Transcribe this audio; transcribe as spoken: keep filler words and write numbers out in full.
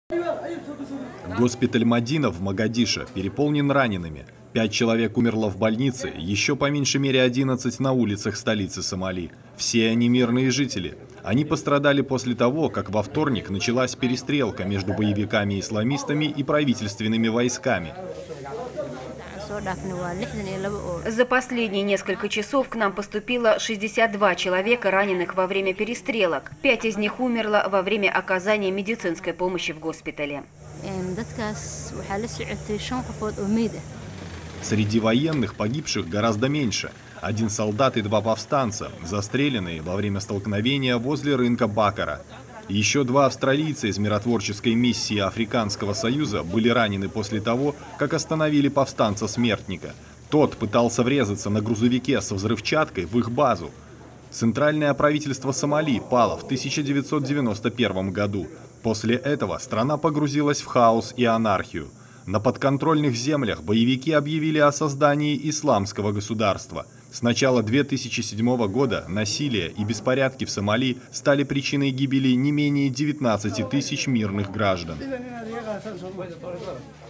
Госпиталь Мадина в Могадишо переполнен ранеными. Пять человек умерло в больнице, еще по меньшей мере одиннадцать на улицах столицы Сомали. Все они мирные жители. Они пострадали после того, как во вторник началась перестрелка между боевиками-исламистами и правительственными войсками. За последние несколько часов к нам поступило шестьдесят два человека, раненых во время перестрелок. Пять из них умерло во время оказания медицинской помощи в госпитале. Среди военных погибших гораздо меньше. Один солдат и два повстанца, застреленные во время столкновения возле рынка Бакара. Еще два австралийца из миротворческой миссии Африканского союза были ранены после того, как остановили повстанца-смертника. Тот пытался врезаться на грузовике со взрывчаткой в их базу. Центральное правительство Сомали пало в тысяча девятьсот девяносто первом году. После этого страна погрузилась в хаос и анархию. На подконтрольных землях боевики объявили о создании исламского государства. С начала две тысячи седьмого года насилие и беспорядки в Сомали стали причиной гибели не менее девятнадцати тысяч мирных граждан.